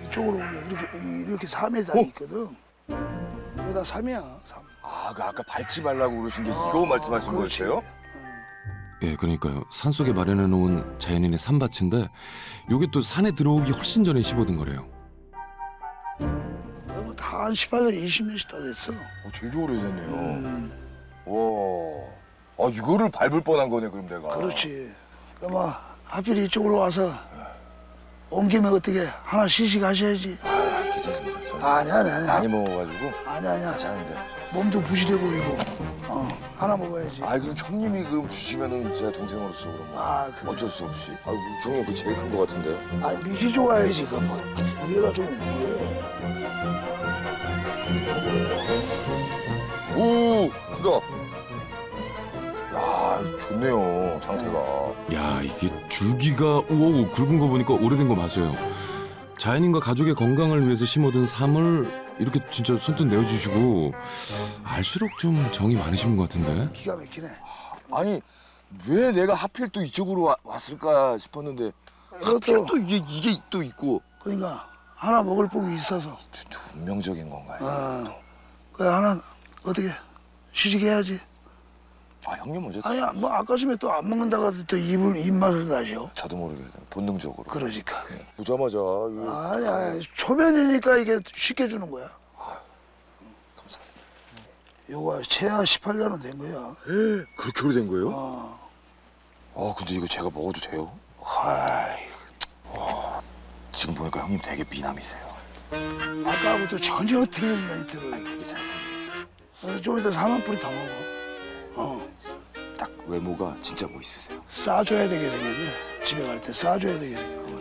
이쪽으로 오면 이렇게 3에 다 있거든. 여기다 3이야. 3. 아, 그 아까 밟지 말라고 그러신 게 이거 말씀하신 그렇지. 거였어요? 예, 그러니까요. 산속에 마련해 놓은 자연인의 산밭인데 요게 또 산에 들어오기 훨씬 전에 심어둔 거래요. 다 18년, 20년씩 다 됐어. 되게 오래됐네요. 와, 아 이거를 밟을 뻔한 거네 그럼 내가. 그렇지. 그럼 하필 이쪽으로 와서 온 김에 어떻게 하나 시식하셔야지. 아, 괜찮습니다. 저는 아니야. 많이 먹어가지고. 아니야. 괜찮은데. 몸도 부실해 보이고. 하나 먹어야지. 아, 그럼 형님이 그럼 주시면은 제가 동생으로서 그럼 그래. 어쩔 수 없이. 아, 형님 그 제일 큰 거 같은데요. 밑이 좋아야지, 그 뭐. 위에가 좀 위에. 오, 그다. 야, 좋네요 상태가. 야, 이게 줄기가 우와 굵은 거 보니까 오래된 거 맞아요. 자연인과 가족의 건강을 위해서 심어둔 삶을 이렇게 진짜 손뜻 내어주시고 알수록 좀 정이 많으신 것 같은데. 기가 막히네. 아니 왜 내가 하필 또 이쪽으로 왔을까 싶었는데 하필 또 이게 또 있고. 그러니까 하나 먹을 복이 있어서. 운명적인 건가요? 그 하나 어떻게 시식해야지. 아, 형님 먼저. 아니야, 뭐 아까쯤에 또 안 먹는다고 해도 또 입맛을 다셔. 저도 모르게 본능적으로. 그러니까. 보자마자 이거. 아니야, 초면이니까 이게 쉽게 주는 거야. 감사합니다. 요거 최하 18년은 된 거야. 그렇게 오래된 거예요? 아, 근데 이거 제가 먹어도 돼요? 지금 보니까 형님 되게 미남이세요. 아까부터 전혀 틀린 멘트를. 되게 잘생기셨어요. 좀 이따 4만 뿌리 다 먹어. 딱 외모가 진짜 멋있으세요. 싸줘야 되게 되겠네. 집에 갈 때 싸줘야 되겠네.